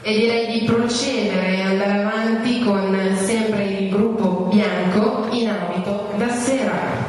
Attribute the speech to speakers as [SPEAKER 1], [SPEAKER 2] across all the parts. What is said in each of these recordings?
[SPEAKER 1] e direi di procedere e andare avanti con sempre il gruppo bianco in abito da sera.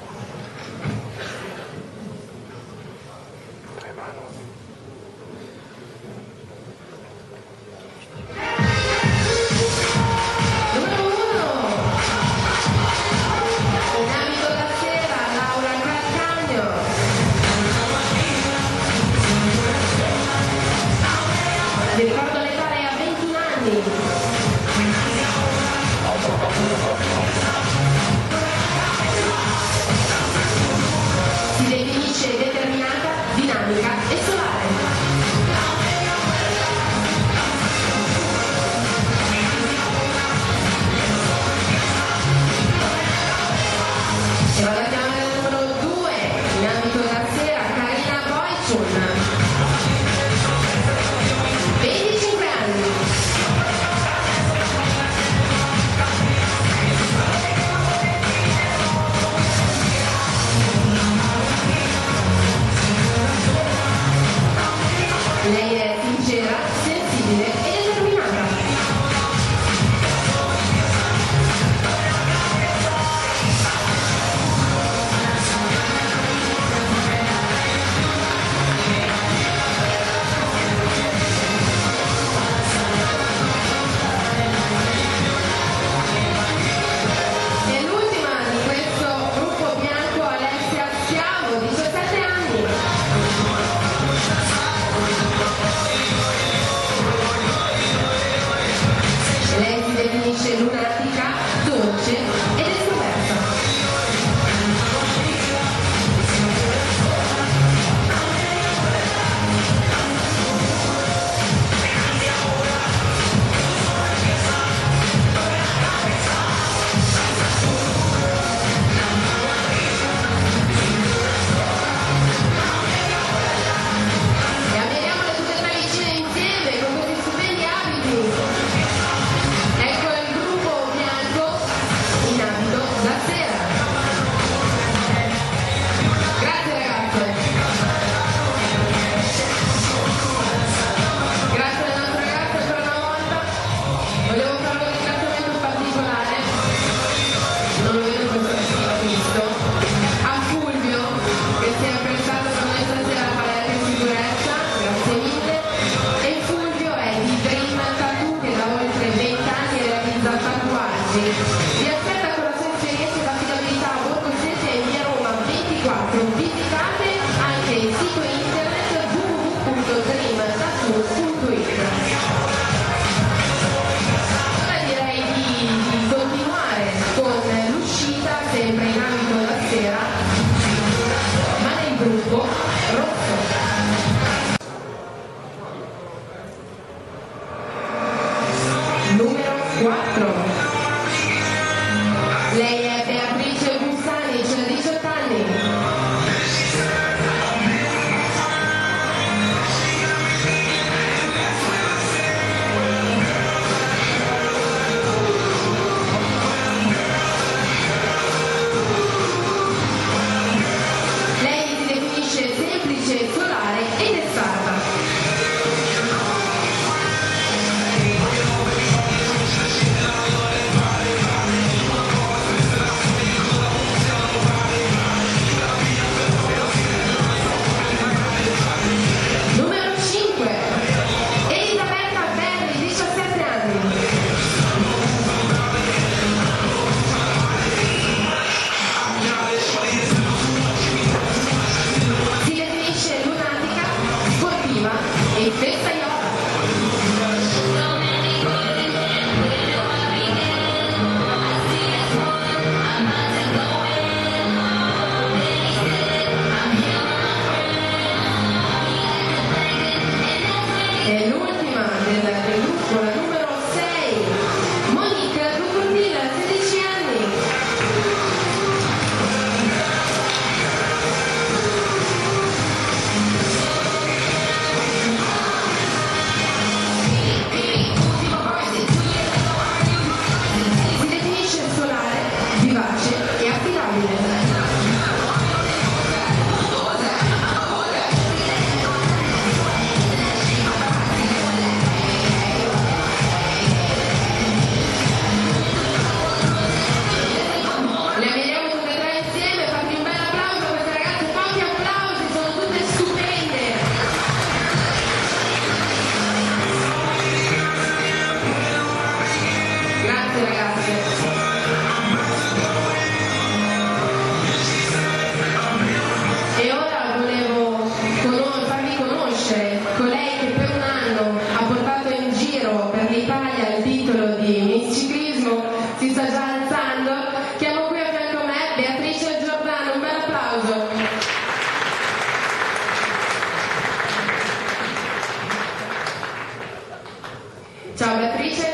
[SPEAKER 2] Ricordo l'età a 21 anni. Si definisce determinata, dinamica e solare. E vado a chiamare il numero 2 in ambito da sera, Karina Boychun. 25 anni. Lei è sincera, sensibile e determinata. E l'ultima di questo gruppo bianco, Alessia Schiavo, 17 anni. Lei si definisce lunatica, dolce ed estroversa. E ammiriamole tutte e tre vicine insieme con questi stupendi abiti. Ecco il gruppo bianco in abito da sera. Grazie ragazze. Grazie alle nostre ragazze ancora una volta. Volevo fare un ringraziamento particolare, non lo vedo questo visto, a Fulvio che si è prestato per noi stasera a fare anche sicurezza, grazie mille. E Fulvio è di Dream Tattoo che da oltre 20 anni realizza tatuaggi. Vi aspetta con la sua esperienza ed affidabilità a Borgo Sette e via Roma 24. Visitate anche il sito internet www.dreamtattoo.it. Ora direi di continuare con l'uscita sempre in ambito da sera, ma nel gruppo rosso. Numero 4. Lei è Beatrice Bussani, cioè 18 anni. Lei si definisce semplice, solare e testarda. Numero 5. Elisabetta Berri, 17 anni. Si definisce lunatica, sportiva e festaiola. E l'ultima del gruppo, la numero 6, Monica Ducordilla, 16 anni. Si definisce solare, vivace e affidabile.
[SPEAKER 1] Ciao Beatrice.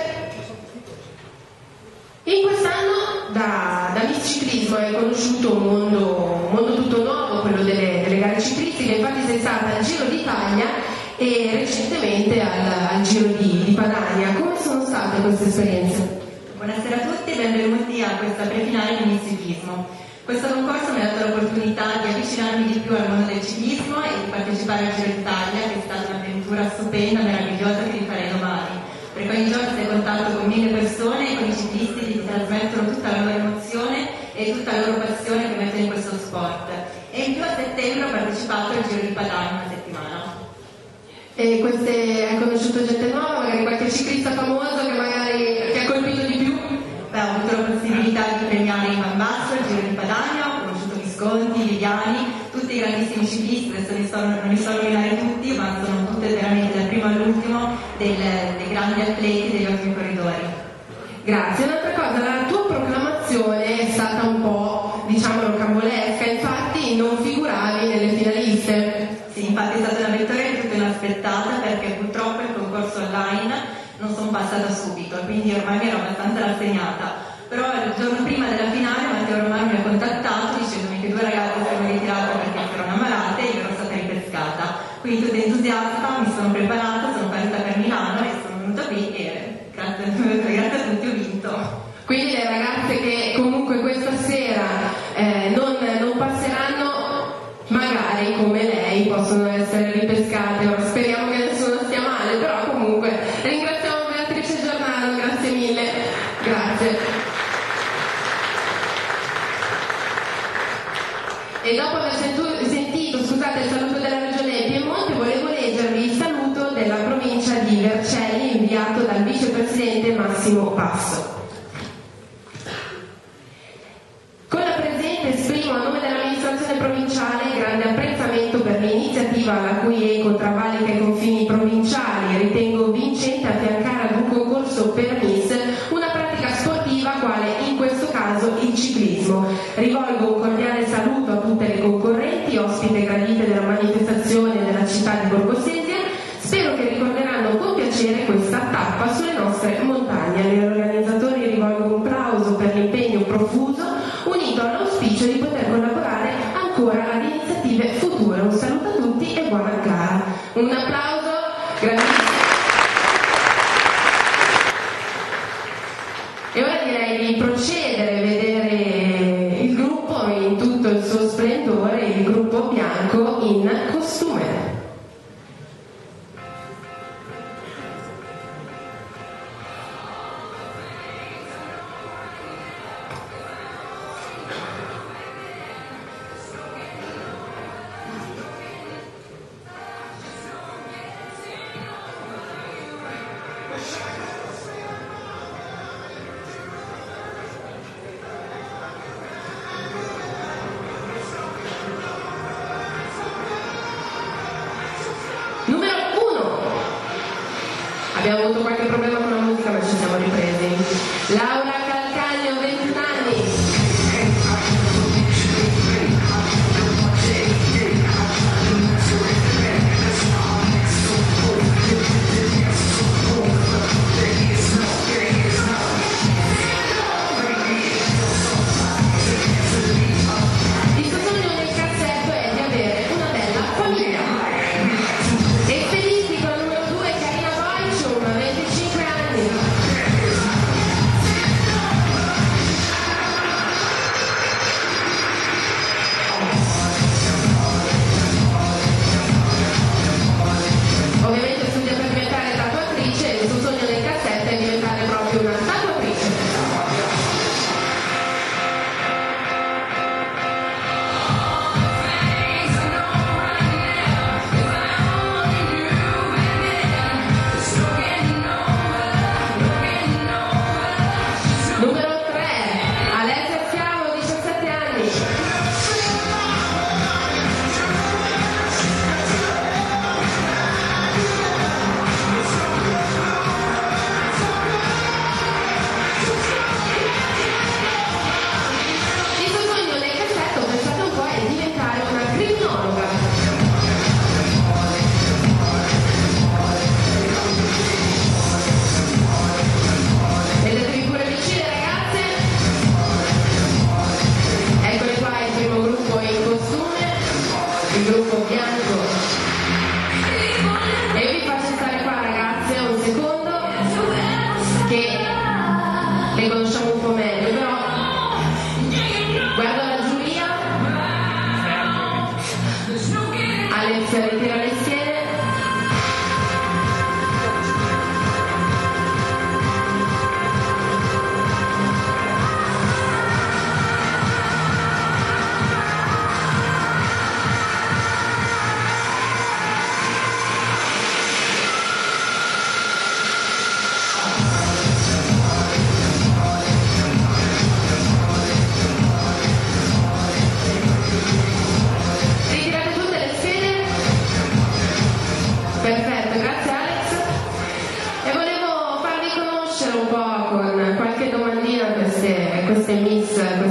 [SPEAKER 1] In quest'anno da Miss Ciclismo è conosciuto un mondo tutto nuovo, quello delle gare ciclistiche. Infatti sei stata al Giro d'Italia e recentemente al Giro di Padania. Come sono state queste esperienze?
[SPEAKER 3] Buonasera a tutti e benvenuti a questa prefinale di Miss Ciclismo. Questo concorso mi ha dato l'opportunità di avvicinarmi di più al mondo del ciclismo e di partecipare al Giro d'Italia, che è stata un'avventura stupenda, meravigliosa, che rifarei domani. Perché ogni giorno sei in contatto con 1000 persone e con i ciclisti che ti trasmettono tutta la loro emozione e tutta la loro passione che mettono in questo sport. E in più a settembre ho partecipato al Giro di Padania una settimana.
[SPEAKER 1] E hai conosciuto gente nuova, magari qualche ciclista famoso che magari ti ha colpito di più?
[SPEAKER 3] Beh, ho avuto la possibilità di premiare in Van Basso al Giro di Padania, ho conosciuto Visconti, Viviani, tutti i grandissimi ciclisti, adesso non li so nominare tutti, ma sono tutte veramente dal primo all'ultimo dei grandi atleti, degli ottimi corridori.
[SPEAKER 1] Grazie. Un'altra cosa, la tua proclamazione è stata un po', diciamo, rocambolesca, infatti non figuravi nelle finaliste.
[SPEAKER 3] Sì, infatti è stata una vittoria tutta inaspettata perché purtroppo il concorso online non sono passata subito, quindi ormai mi ero abbastanza rassegnata. Però il giorno prima della finale Matteo Romano mi ha contattato dicendomi che 2 ragazze si erano ritirate perché erano ammalate e io ero stata ripescata. Quindi tutta entusiasta, mi sono preparata, sono partita per Milano e sono venuta qui e grazie a tutti ho vinto.
[SPEAKER 1] Quindi le ragazze che comunque questa sera non passeranno, magari come lei possono essere ripescate. Ora speriamo che nessuno stia male, però comunque ringraziamo Beatrice Giordano, grazie mille. Grazie. E dopo aver sentito il saluto della Regione Piemonte, volevo leggervi il saluto della provincia di Vercelli inviato dal vicepresidente Massimo Passo. Con la presente esprimo a nome dell'amministrazione provinciale grande apprezzamento per l'iniziativa alla cui ECO travalica i confini provinciali e ritengo vincente affiancare ad un concorso per Miss una pratica sportiva quale in questo caso il ciclismo. Rivolgo un cordiale saluto a tutte le concorrenti, ospite gradite della manifestazione della città di Borgosesia. Spero che ricorderanno con piacere questa tappa sulle nostre montagne. Agli organizzatori rivolgo un plauso per l'impegno profuso, unito all'auspicio di poter collaborare ancora ad iniziative future. Un saluto a tutti e buona gara. Un applauso grandissimo. E ora direi di procedere a vedere il gruppo in tutto il suo splendore, il gruppo bianco in costume. Abbiamo avuto qualche problema con la musica, ma ci siamo ripresi. Laura Calcagno, 21 anni. Il suo sogno nel cassetto è di avere una bella famiglia. E felici con il numero 2 Carina Boicium, 25 anni.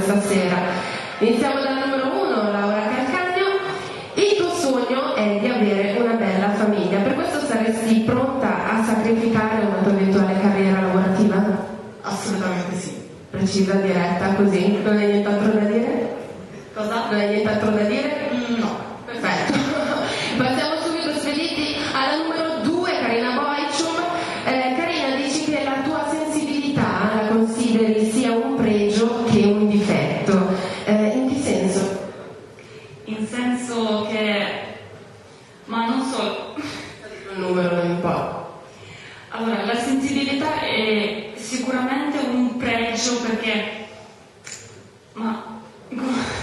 [SPEAKER 1] questa sera. Iniziamo dal numero 1, Laura Calcagno. Il tuo sogno è di avere una bella famiglia, per questo saresti pronta a sacrificare una tua eventuale carriera lavorativa?
[SPEAKER 3] Assolutamente sì.
[SPEAKER 1] Precisa, diretta, così? Non hai nient'altro da dire?
[SPEAKER 3] Cosa?
[SPEAKER 1] Non hai nient'altro da dire?
[SPEAKER 3] No.
[SPEAKER 1] Perfetto. Passiamo subito spediti alla numero 2, Carina Boicium. Carina, dici che la tua sensibilità la consideri sia un pregio che un difetto. In che senso?
[SPEAKER 4] In senso che... ma non solo...
[SPEAKER 1] Un numero non importa.
[SPEAKER 4] Allora, la sensibilità è sicuramente un pregio perché... ma... no,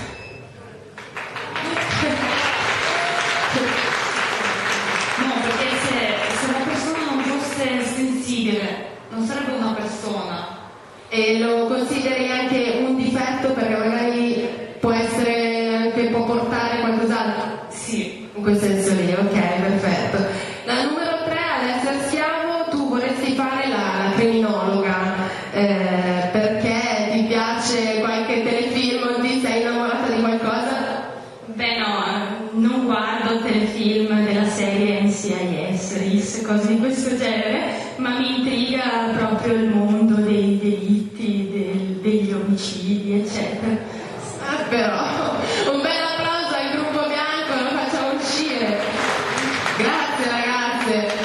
[SPEAKER 4] perché se la persona non fosse sensibile, non sarebbe una persona.
[SPEAKER 1] E lo consideri anche un difetto perché magari può portare qualcos'altro?
[SPEAKER 4] Sì.
[SPEAKER 1] In quel senso lì, ok, perfetto. La numero 3, Alessia Schiavo, tu vorresti fare la criminologa perché ti piace qualche telefilm, ti sei innamorata di qualcosa?
[SPEAKER 4] Beh no, non guardo telefilm della serie NCIS, RIS, cose di questo genere, ma mi intriga proprio il mondo dei delitti, degli omicidi, eccetera.
[SPEAKER 1] Però, un bel applauso al gruppo bianco, lo facciamo uscire. Grazie ragazze.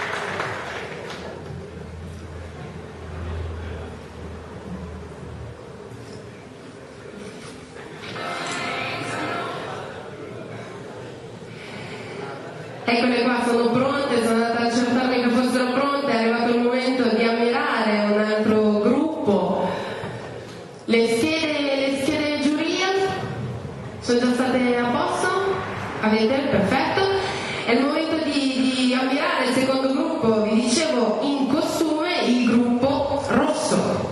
[SPEAKER 1] Eccole qua, sono pronte, sono andata a cercarmi che fossero pronte, è arrivato il momento di ammirare un altro gruppo. Le schede giuria sono già state a posto? Avete? Perfetto. È il momento di ammirare il secondo gruppo, vi dicevo in costume, il gruppo rosso.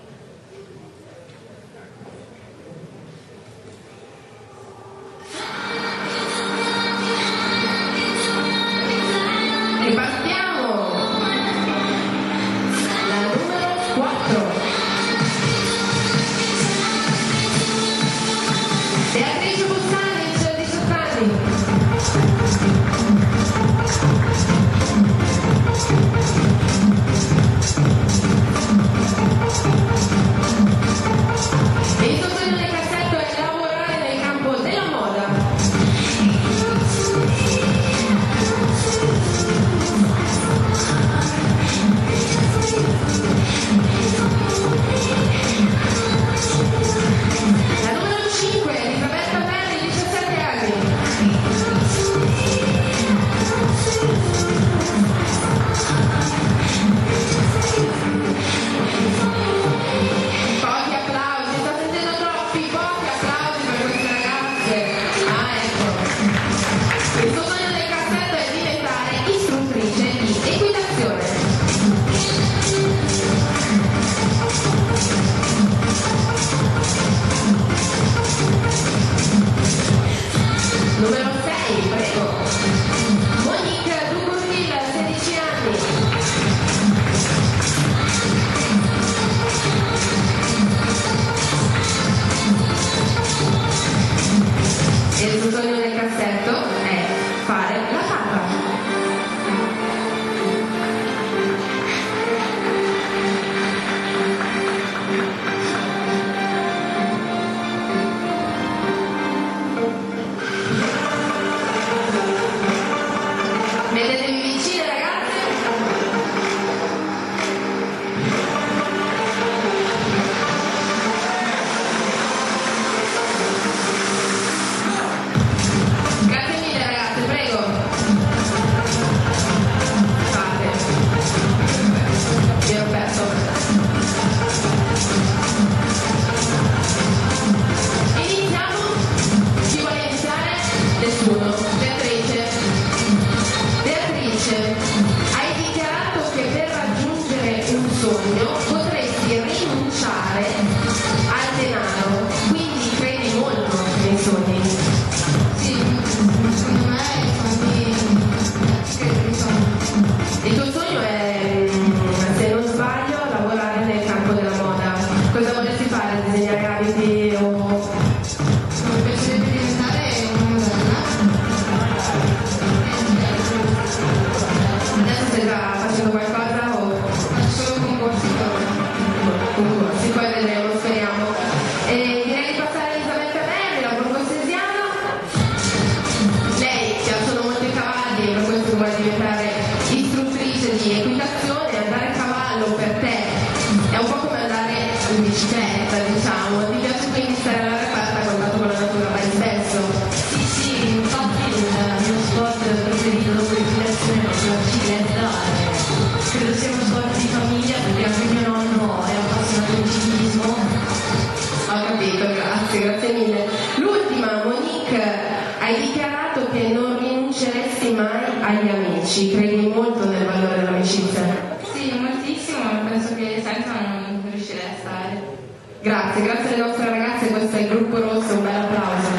[SPEAKER 1] Ripartiamo! La numero 4. Beatrice Bussanic, 18 anni. Il suo sogno nel cassetto è lavorare nel campo della moda. La numero 5, Elisabetta Perri, 17 anni. Pochi applausi, sto sentendo pochi applausi per queste ragazze. Ah, ecco. Il suo sogno nel cassetto è diventare istruttrice di equitazione. Numero 6, prego. Monique Ducourville, 16 anni. E il suo sogno nel cassetto è fare la papa. Vedetevi vicine ragazze. Grazie mille ragazze, prego. Fate. Vi ho perso. Iniziamo. Chi vuole iniziare? Nessuno. Beatrice, hai dichiarato che per raggiungere un sogno potresti rinunciare al denaro, quindi credi molto nei sogni.
[SPEAKER 2] Sì, secondo me credo nei sogni.
[SPEAKER 1] Il tuo sogno è, se non sbaglio, lavorare nel campo della moda. Cosa vorresti fare? Disegnare abiti o amici, credi molto nel valore dell'amicizia?
[SPEAKER 4] Sì, moltissimo, penso che senza non riuscirei a stare.
[SPEAKER 1] Grazie alle nostre ragazze, questo è il Gruppo Rosso, un bel applauso.